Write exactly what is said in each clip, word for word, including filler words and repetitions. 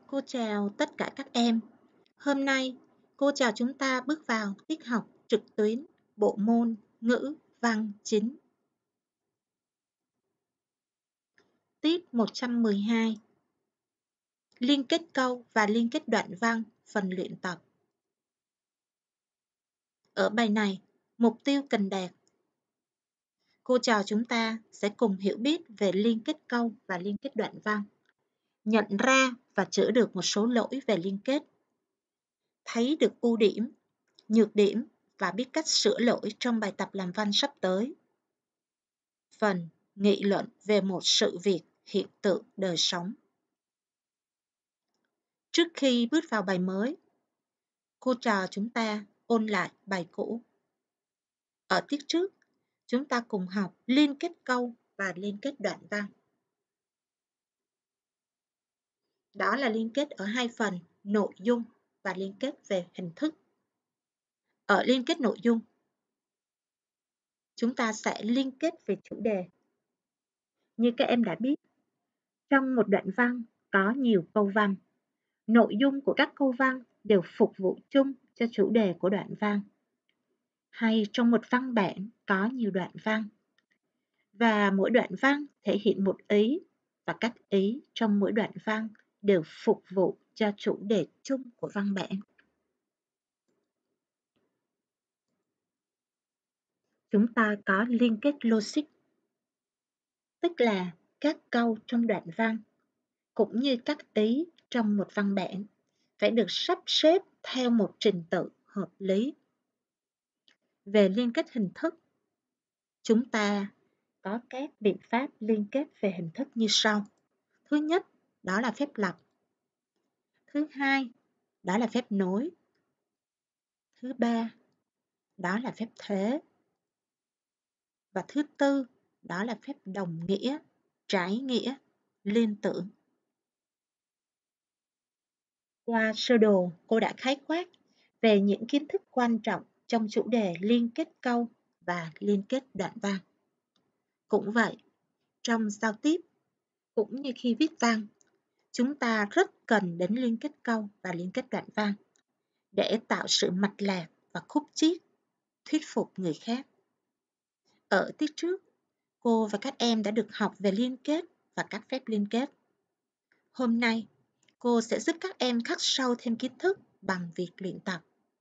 Cô chào tất cả các em. Hôm nay, cô chào chúng ta bước vào tiết học trực tuyến bộ môn ngữ văn chín. Tiết một trăm mười hai. Liên kết câu và liên kết đoạn văn, phần luyện tập. Ở bài này, mục tiêu cần đạt. Cô chào chúng ta sẽ cùng hiểu biết về liên kết câu và liên kết đoạn văn, nhận ra và chữa được một số lỗi về liên kết, thấy được ưu điểm, nhược điểm và biết cách sửa lỗi trong bài tập làm văn sắp tới. Phần nghị luận về một sự việc, hiện tượng đời sống. Trước khi bước vào bài mới, cô trò chúng ta ôn lại bài cũ. Ở tiết trước, chúng ta cùng học liên kết câu và liên kết đoạn văn. Đó là liên kết ở hai phần nội dung và liên kết về hình thức. Ở liên kết nội dung, chúng ta sẽ liên kết về chủ đề. Như các em đã biết, trong một đoạn văn có nhiều câu văn. Nội dung của các câu văn đều phục vụ chung cho chủ đề của đoạn văn. Hay trong một văn bản có nhiều đoạn văn. Và mỗi đoạn văn thể hiện một ý và các ý trong mỗi đoạn văn đều phục vụ cho chủ đề chung của văn bản. Chúng ta có liên kết logic, tức là các câu trong đoạn văn cũng như các ý trong một văn bản phải được sắp xếp theo một trình tự hợp lý. Về liên kết hình thức, chúng ta có các biện pháp liên kết về hình thức như sau. Thứ nhất, đó là phép lặp. Thứ hai, đó là phép nối. Thứ ba, đó là phép thế. Và thứ tư, đó là phép đồng nghĩa, trái nghĩa, liên tưởng. Qua sơ đồ, cô đã khái quát về những kiến thức quan trọng trong chủ đề liên kết câu và liên kết đoạn văn. Cũng vậy, trong giao tiếp, cũng như khi viết văn, chúng ta rất cần đến liên kết câu và liên kết đoạn văn để tạo sự mạch lạc và khúc chiết, thuyết phục người khác. Ở tiết trước, cô và các em đã được học về liên kết và các phép liên kết. Hôm nay, cô sẽ giúp các em khắc sâu thêm kiến thức bằng việc luyện tập.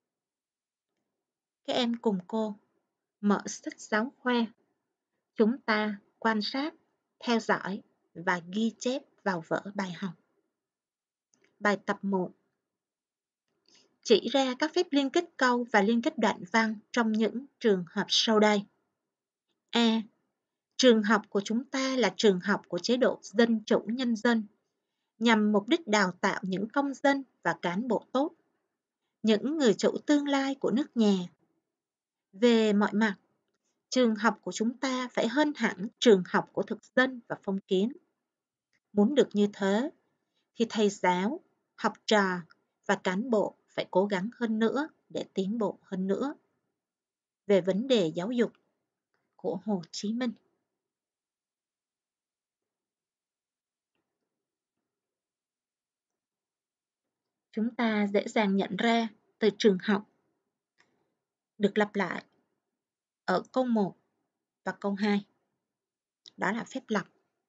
Các em cùng cô mở sách giáo khoa. Chúng ta quan sát, theo dõi và ghi chép vào vở bài học. Bài tập một. Chỉ ra các phép liên kết câu và liên kết đoạn văn trong những trường hợp sau đây. A. Trường học của chúng ta là trường học của chế độ dân chủ nhân dân, nhằm mục đích đào tạo những công dân và cán bộ tốt, những người chủ tương lai của nước nhà. Về mọi mặt, trường học của chúng ta phải hơn hẳn trường học của thực dân và phong kiến. Muốn được như thế, thì thầy giáo, học trò và cán bộ phải cố gắng hơn nữa để tiến bộ hơn nữa. Về vấn đề giáo dục của Hồ Chí Minh. Chúng ta dễ dàng nhận ra từ trường học được lặp lại ở câu một và câu hai. Đó là phép lặp.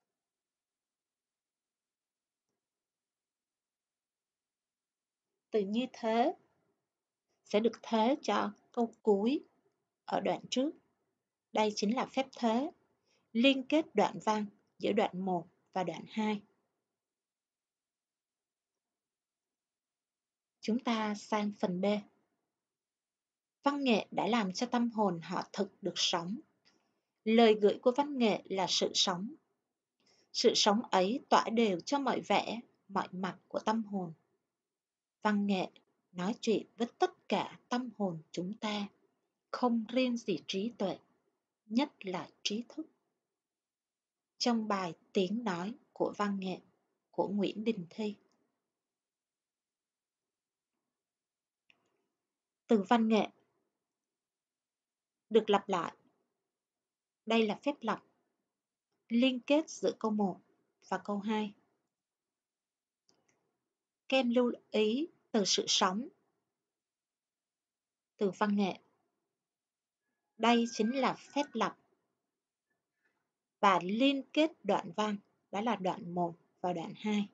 Từ như thế sẽ được thế cho câu cuối ở đoạn trước. Đây chính là phép thế, liên kết đoạn văn giữa đoạn một và đoạn hai. Chúng ta sang phần B. Văn nghệ đã làm cho tâm hồn họ thực được sống. Lời gửi của văn nghệ là sự sống. Sự sống ấy tỏa đều cho mọi vẻ, mọi mặt của tâm hồn. Văn nghệ nói chuyện với tất cả tâm hồn chúng ta, không riêng gì trí tuệ, nhất là trí thức. Trong bài Tiếng nói của văn nghệ của Nguyễn Đình Thi. Từ văn nghệ được lặp lại. Đây là phép lặp, liên kết giữa câu một và câu hai. Các em lưu ý từ sự sống, từ văn nghệ. Đây chính là phép lặp và liên kết đoạn văn, đó là đoạn một và đoạn hai.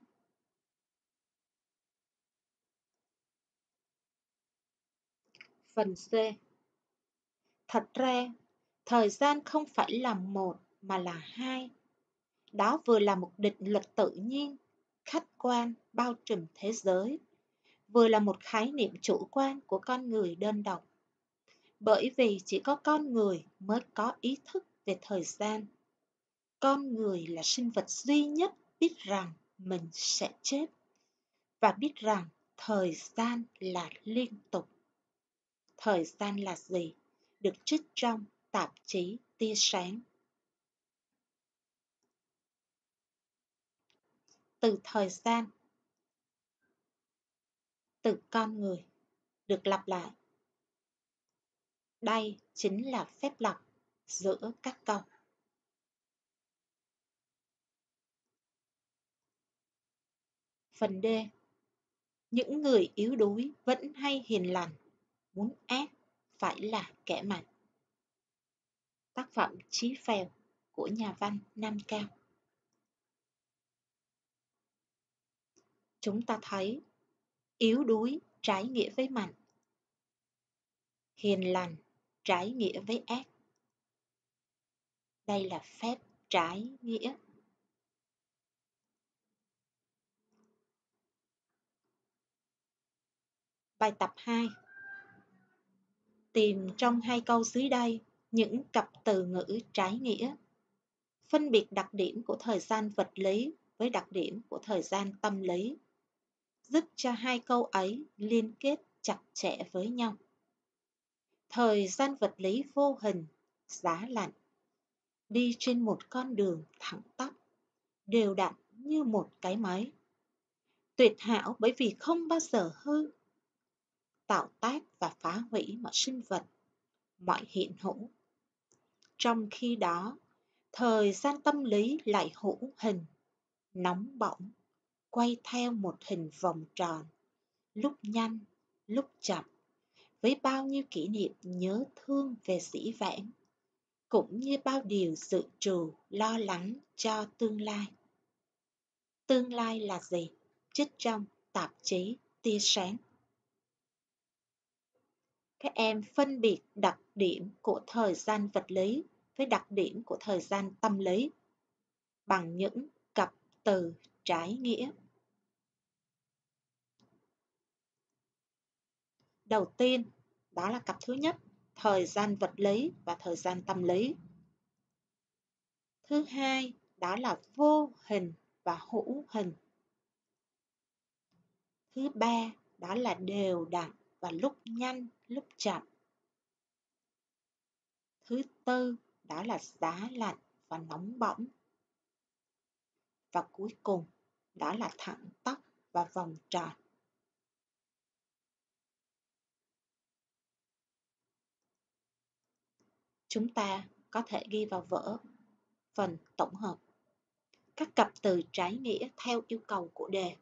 Phần C. Thật ra, thời gian không phải là một mà là hai. Đó vừa là một định luật tự nhiên, khách quan, bao trùm thế giới, vừa là một khái niệm chủ quan của con người đơn độc. Bởi vì chỉ có con người mới có ý thức về thời gian. Con người là sinh vật duy nhất biết rằng mình sẽ chết và biết rằng thời gian là liên tục. Thời gian là gì? Được trích trong tạp chí Tia Sáng. Từ thời gian, từ con người, được lặp lại. Đây chính là phép lặp giữa các câu. Phần D. Những người yếu đuối vẫn hay hiền lành, muốn ác phải là kẻ mạnh. Tác phẩm Chí Phèo của nhà văn Nam Cao. Chúng ta thấy yếu đuối trái nghĩa với mạnh, hiền lành trái nghĩa với ác. Đây là phép trái nghĩa. Bài tập hai. Tìm trong hai câu dưới đây những cặp từ ngữ trái nghĩa. Phân biệt đặc điểm của thời gian vật lý với đặc điểm của thời gian tâm lý, giúp cho hai câu ấy liên kết chặt chẽ với nhau. Thời gian vật lý vô hình, giá lạnh, đi trên một con đường thẳng tắp, đều đặn như một cái máy. Tuyệt hảo bởi vì không bao giờ hư, tạo tác và phá hủy mọi sinh vật, mọi hiện hữu. Trong khi đó, thời gian tâm lý lại hữu hình, nóng bỏng, quay theo một hình vòng tròn, lúc nhanh, lúc chậm, với bao nhiêu kỷ niệm nhớ thương về dĩ vãng, cũng như bao điều dự trù lo lắng cho tương lai. Tương lai là gì? Trích trong tạp chí Tia Sáng. Các em phân biệt đặc điểm của thời gian vật lý với đặc điểm của thời gian tâm lý bằng những cặp từ trái nghĩa. Đầu tiên, đó là cặp thứ nhất, thời gian vật lý và thời gian tâm lý. Thứ hai, đó là vô hình và hữu hình. Thứ ba, đó là đều đặn và lúc nhanh, lúc chậm. Thứ tư, đó là giá lạnh và nóng bỏng. Và cuối cùng, đó là thẳng tắp và vòng tròn. Chúng ta có thể ghi vào vở phần tổng hợp các cặp từ trái nghĩa theo yêu cầu của đề.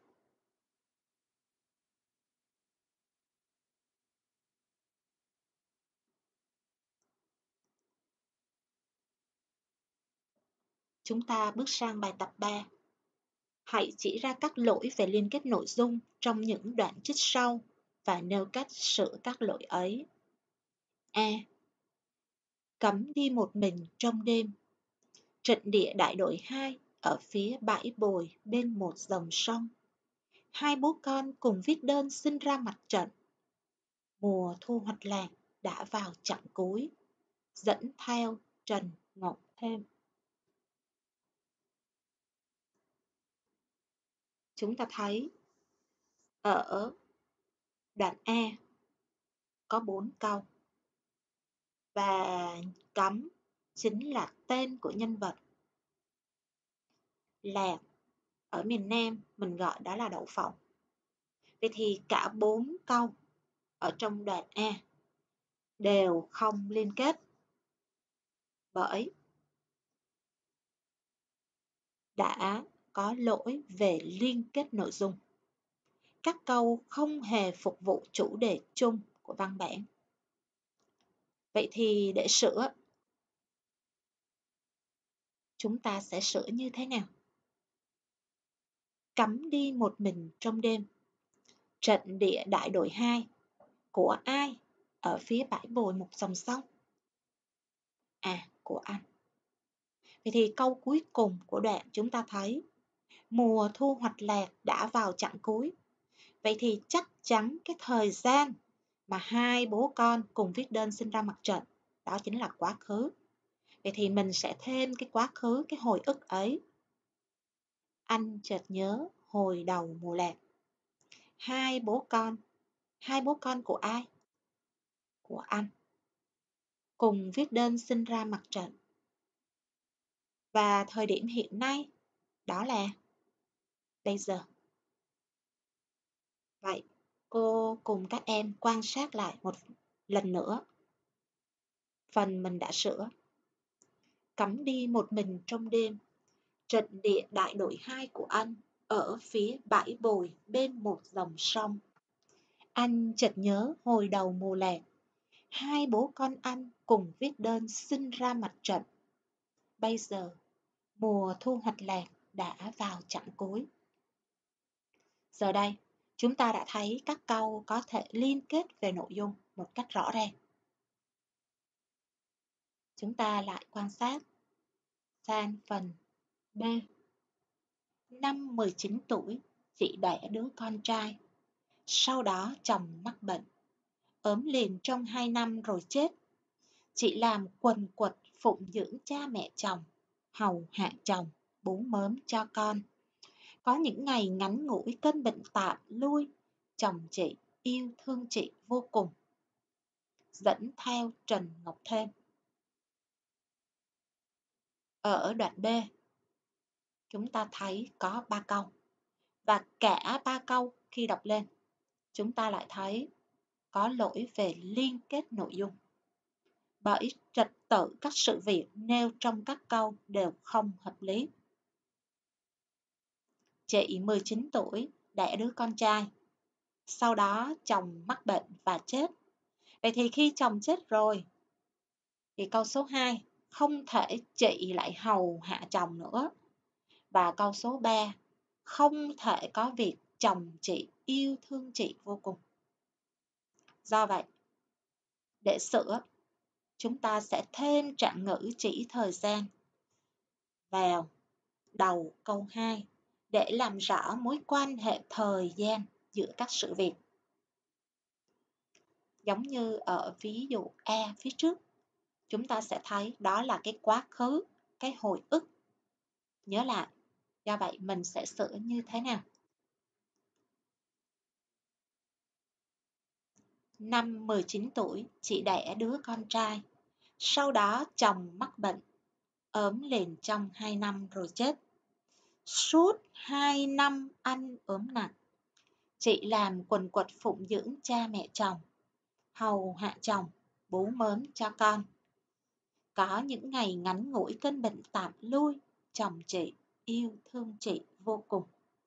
Chúng ta bước sang bài tập ba. Hãy chỉ ra các lỗi về liên kết nội dung trong những đoạn trích sau và nêu cách sửa các lỗi ấy. A. Cấm đi một mình trong đêm. Trận địa đại đội hai ở phía bãi bồi bên một dòng sông. Hai bố con cùng viết đơn xin ra mặt trận. Mùa thu hoạch lạc đã vào chặng cuối, dẫn theo Trần Ngọc Thêm. Chúng ta thấy ở đoạn A có bốn câu và cấm chính là tên của nhân vật. Lạc ở miền Nam mình gọi đó là đậu phộng. Vậy thì cả bốn câu ở trong đoạn A đều không liên kết bởi đã có lỗi về liên kết nội dung. các câu không hề phục vụ chủ đề chung của văn bản. Vậy thì để sửa, chúng ta sẽ sửa như thế nào? Cắm đi một mình trong đêm, trận địa đại đội hai, của ai ở phía bãi bồi một dòng sông? À, của anh. Vậy thì câu cuối cùng của đoạn chúng ta thấy mùa thu hoạch lạc đã vào chặng cuối. Vậy thì chắc chắn cái thời gian mà hai bố con cùng viết đơn xin ra mặt trận, đó chính là quá khứ. Vậy thì mình sẽ thêm cái quá khứ, cái hồi ức ấy. Anh chợt nhớ hồi đầu mùa lạc. Hai bố con, hai bố con của ai? Của anh. Cùng viết đơn xin ra mặt trận. Và thời điểm hiện nay, đó là bây giờ. Vậy, cô cùng các em quan sát lại một lần nữa phần mình đã sửa. Cắm đi một mình trong đêm, trận địa đại đội hai của anh ở phía bãi bồi bên một dòng sông. Anh chợt nhớ hồi đầu mùa lạc, hai bố con anh cùng viết đơn xin ra mặt trận. Bây giờ, mùa thu hoạch lạc đã vào chặng cuối. Giờ đây, chúng ta đã thấy các câu có thể liên kết về nội dung một cách rõ ràng. Chúng ta lại quan sát sang phần B. Năm mười chín tuổi, chị đẻ đứa con trai. Sau đó chồng mắc bệnh, ốm liền trong hai năm rồi chết. Chị làm quần quật phụng dưỡng cha mẹ chồng, hầu hạ chồng, bú mớm cho con. Có những ngày ngắn ngủi cơn bệnh tạm lui, chồng chị yêu thương chị vô cùng. Dẫn theo Trần Ngọc Thêm. Ở đoạn B, chúng ta thấy có ba câu. Và cả ba câu khi đọc lên, chúng ta lại thấy có lỗi về liên kết nội dung. Bởi trật tự các sự việc nêu trong các câu đều không hợp lý. Chị mười chín tuổi, đẻ đứa con trai. Sau đó chồng mắc bệnh và chết. Vậy thì khi chồng chết rồi, thì câu số hai, không thể chị lại hầu hạ chồng nữa. Và câu số ba, không thể có việc chồng chị yêu thương chị vô cùng. Do vậy, để sửa, chúng ta sẽ thêm trạng ngữ chỉ thời gian vào đầu câu hai để làm rõ mối quan hệ thời gian giữa các sự việc. Giống như ở ví dụ A phía trước, chúng ta sẽ thấy đó là cái quá khứ, cái hồi ức. Nhớ lại, do vậy mình sẽ sửa như thế nào? Năm mười chín tuổi, chị đẻ đứa con trai. Sau đó chồng mắc bệnh, ốm liền trong hai năm rồi chết. Suốt hai năm anh ốm nặng, chị làm quần quật phụng dưỡng cha mẹ chồng, hầu hạ chồng, bú mớm cho con. Có những ngày ngắn ngủi cơn bệnh tạm lui, chồng chị yêu thương chị vô cùng.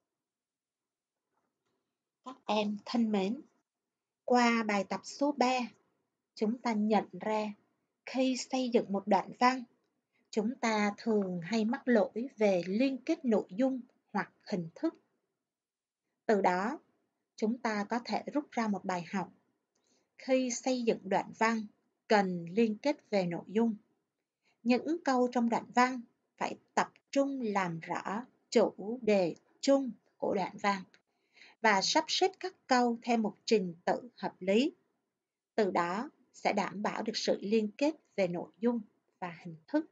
Các em thân mến, qua bài tập số ba, chúng ta nhận ra khi xây dựng một đoạn văn, chúng ta thường hay mắc lỗi về liên kết nội dung hoặc hình thức. Từ đó, chúng ta có thể rút ra một bài học. Khi xây dựng đoạn văn, cần liên kết về nội dung. Những câu trong đoạn văn phải tập trung làm rõ chủ đề chung của đoạn văn và sắp xếp các câu theo một trình tự hợp lý. Từ đó sẽ đảm bảo được sự liên kết về nội dung và hình thức.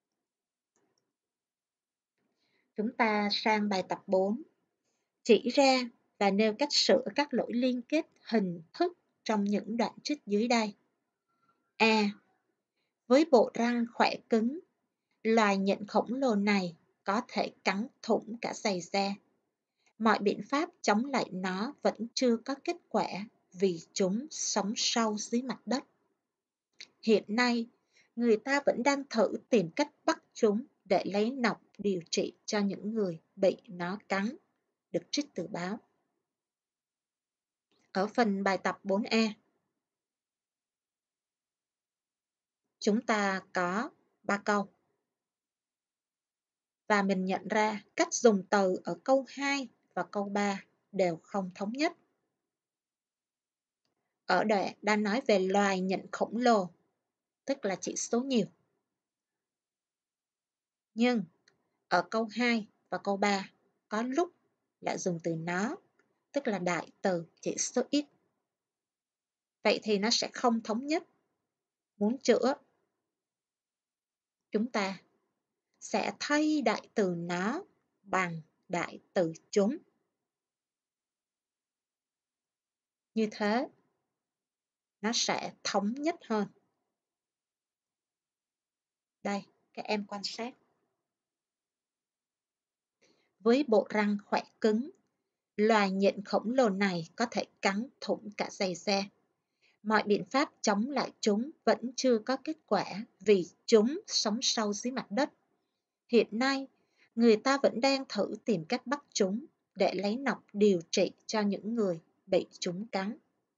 Chúng ta sang bài tập bốn. Chỉ ra và nêu cách sửa các lỗi liên kết hình thức trong những đoạn trích dưới đây. A. Với bộ răng khỏe cứng, loài nhện khổng lồ này có thể cắn thủng cả giày da. Mọi biện pháp chống lại nó vẫn chưa có kết quả vì chúng sống sâu dưới mặt đất. Hiện nay, người ta vẫn đang thử tìm cách bắt chúng để lấy nọc điều trị cho những người bị nó cắn, được trích từ báo. Ở phần bài tập bốn E, chúng ta có ba câu. Và mình nhận ra cách dùng từ ở câu hai và câu ba đều không thống nhất. Ở đoạn đang nói về loài nhện khổng lồ, tức là chỉ số nhiều. Nhưng ở câu hai và câu ba có lúc lại dùng từ nó, tức là đại từ chỉ số ít. Vậy thì nó sẽ không thống nhất. Muốn chữa, chúng ta sẽ thay đại từ nó bằng đại từ chúng. Như thế, nó sẽ thống nhất hơn. Đây, các em quan sát. Với bộ răng khỏe cứng, loài nhện khổng lồ này có thể cắn thủng cả giày xe. Mọi biện pháp chống lại chúng vẫn chưa có kết quả vì chúng sống sâu dưới mặt đất. Hiện nay, người ta vẫn đang thử tìm cách bắt chúng để lấy nọc điều trị cho những người bị chúng cắn.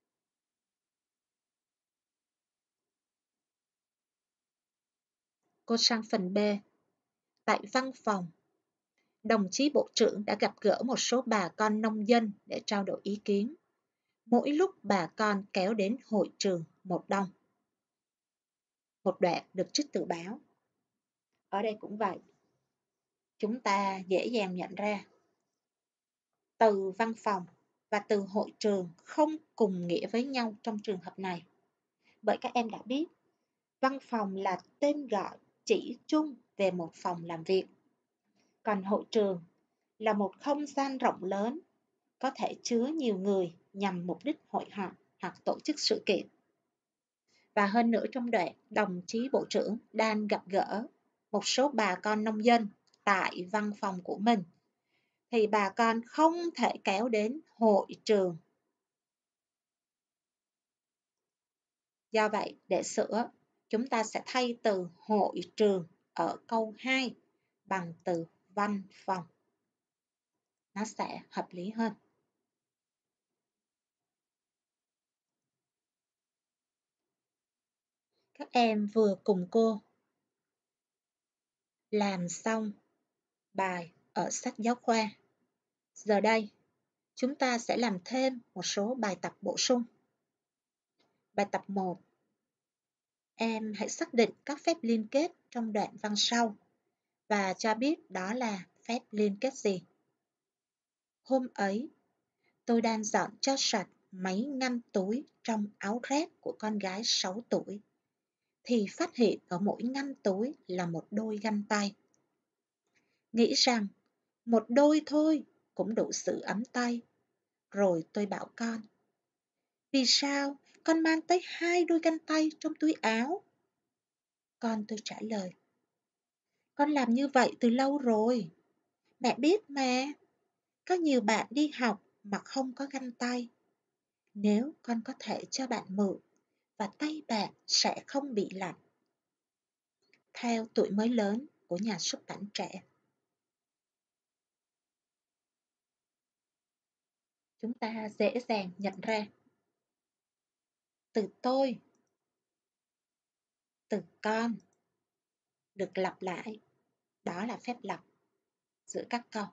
Cô sang phần B. Tại văn phòng, đồng chí Bộ trưởng đã gặp gỡ một số bà con nông dân để trao đổi ý kiến. Mỗi lúc bà con kéo đến hội trường một đông. Một đoạn được trích từ báo. Ở đây cũng vậy. Chúng ta dễ dàng nhận ra từ văn phòng và từ hội trường không cùng nghĩa với nhau trong trường hợp này. Bởi các em đã biết, văn phòng là tên gọi chỉ chung về một phòng làm việc. Còn hội trường là một không gian rộng lớn, có thể chứa nhiều người nhằm mục đích hội họp hoặc tổ chức sự kiện. Và hơn nữa trong đoạn, đồng chí Bộ trưởng đang gặp gỡ một số bà con nông dân tại văn phòng của mình, thì bà con không thể kéo đến hội trường. Do vậy, để sửa, chúng ta sẽ thay từ hội trường ở câu hai bằng từ văn phòng. Nó sẽ hợp lý hơn. Các em vừa cùng cô làm xong bài ở sách giáo khoa. Giờ đây, chúng ta sẽ làm thêm một số bài tập bổ sung. Bài tập một. Em hãy xác định các phép liên kết trong đoạn văn sau và cho biết đó là phép liên kết gì. Hôm ấy, tôi đang dọn cho sạch mấy ngăn túi trong áo rét của con gái sáu tuổi, thì phát hiện ở mỗi ngăn túi là một đôi găng tay. Nghĩ rằng một đôi thôi cũng đủ giữ ấm tay. Rồi tôi bảo con, vì sao con mang tới hai đôi găng tay trong túi áo? Con tôi trả lời, con làm như vậy từ lâu rồi. Mẹ biết mà, có nhiều bạn đi học mà không có găng tay. Nếu con có thể cho bạn mượn, và tay bạn sẽ không bị lạnh. Theo Tuổi Mới Lớn của nhà xuất bản Trẻ. Chúng ta dễ dàng nhận ra từ tôi, từ con được lặp lại, đó là phép lặp giữa các câu.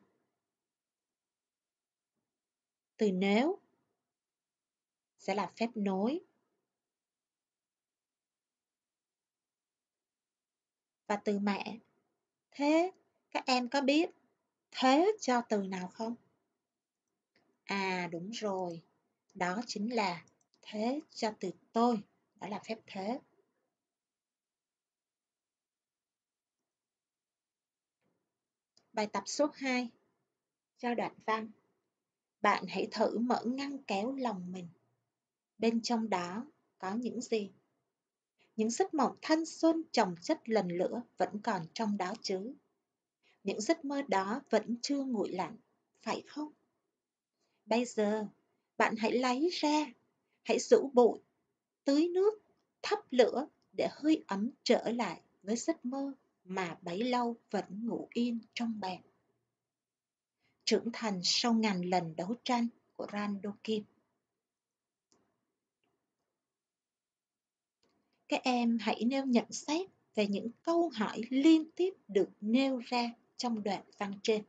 Từ nếu sẽ là phép nối. Và từ mẹ, thế các em có biết thế cho từ nào không? À đúng rồi, đó chính là thế cho từ tôi, đó là phép thế. Bài tập số hai, cho đoạn văn. Bạn hãy thử mở ngăn kéo lòng mình. Bên trong đó có những gì? Những giấc mộng thanh xuân chồng chất lần lửa vẫn còn trong đó chứ. Những giấc mơ đó vẫn chưa nguội lạnh, phải không? Bây giờ, bạn hãy lấy ra, hãy rũ bụi, tưới nước, thắp lửa để hơi ấm trở lại với giấc mơ mà bấy lâu vẫn ngủ yên trong bạn. Trưởng thành sau ngàn lần đấu tranh của Rando Kim. Các em hãy nêu nhận xét về những câu hỏi liên tiếp được nêu ra trong đoạn văn trên.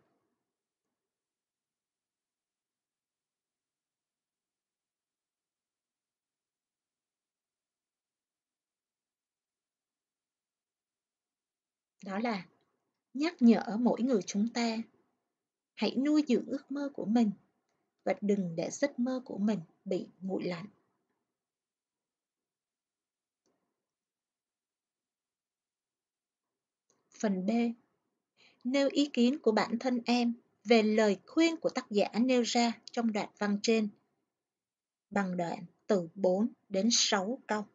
Đó là nhắc nhở mỗi người chúng ta hãy nuôi dưỡng ước mơ của mình và đừng để giấc mơ của mình bị nguội lạnh. Phần B. Nêu ý kiến của bản thân em về lời khuyên của tác giả nêu ra trong đoạn văn trên bằng đoạn từ bốn đến sáu câu.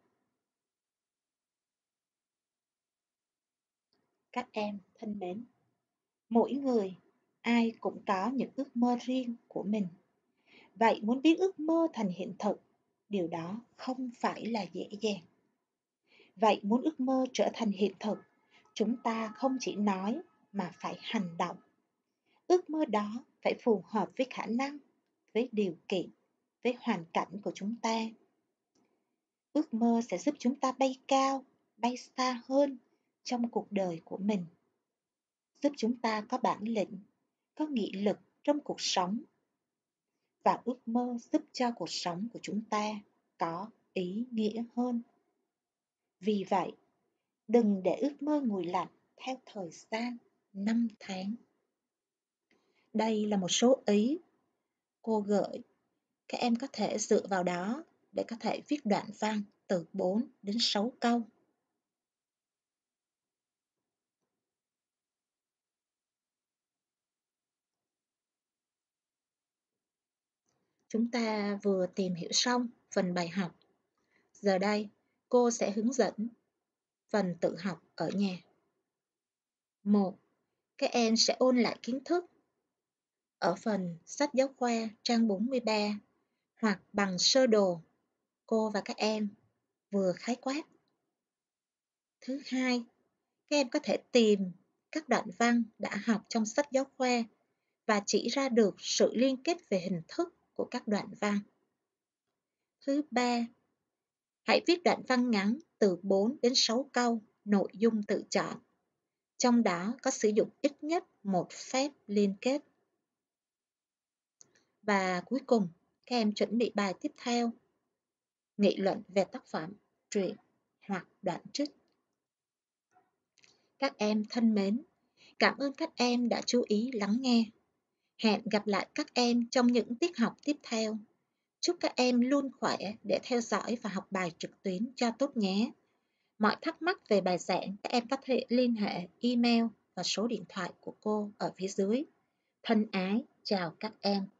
Các em thân mến, mỗi người, ai cũng có những ước mơ riêng của mình. Vậy muốn biến ước mơ thành hiện thực, điều đó không phải là dễ dàng. Vậy muốn ước mơ trở thành hiện thực, chúng ta không chỉ nói mà phải hành động. Ước mơ đó phải phù hợp với khả năng, với điều kiện, với hoàn cảnh của chúng ta. Ước mơ sẽ giúp chúng ta bay cao, bay xa hơn trong cuộc đời của mình. Giúp chúng ta có bản lĩnh, có nghị lực trong cuộc sống. Và ước mơ giúp cho cuộc sống của chúng ta có ý nghĩa hơn. Vì vậy, đừng để ước mơ nguội lạnh theo thời gian năm tháng. Đây là một số ý cô gợi. Các em có thể dựa vào đó để có thể viết đoạn văn từ bốn đến sáu câu. Chúng ta vừa tìm hiểu xong phần bài học. Giờ đây, cô sẽ hướng dẫn phần tự học ở nhà. một. Các em sẽ ôn lại kiến thức ở phần sách giáo khoa trang bốn mươi ba hoặc bằng sơ đồ cô và các em vừa khái quát. Thứ hai, các em có thể tìm các đoạn văn đã học trong sách giáo khoa và chỉ ra được sự liên kết về hình thức của các đoạn văn. Thứ ba, hãy viết đoạn văn ngắn từ bốn đến sáu câu, nội dung tự chọn. Trong đó có sử dụng ít nhất một phép liên kết. Và cuối cùng, các em chuẩn bị bài tiếp theo. Nghị luận về tác phẩm, truyện hoặc đoạn trích. Các em thân mến, cảm ơn các em đã chú ý lắng nghe. Hẹn gặp lại các em trong những tiết học tiếp theo. Chúc các em luôn khỏe để theo dõi và học bài trực tuyến cho tốt nhé. Mọi thắc mắc về bài giảng, các em có thể liên hệ email và số điện thoại của cô ở phía dưới. Thân ái, chào các em.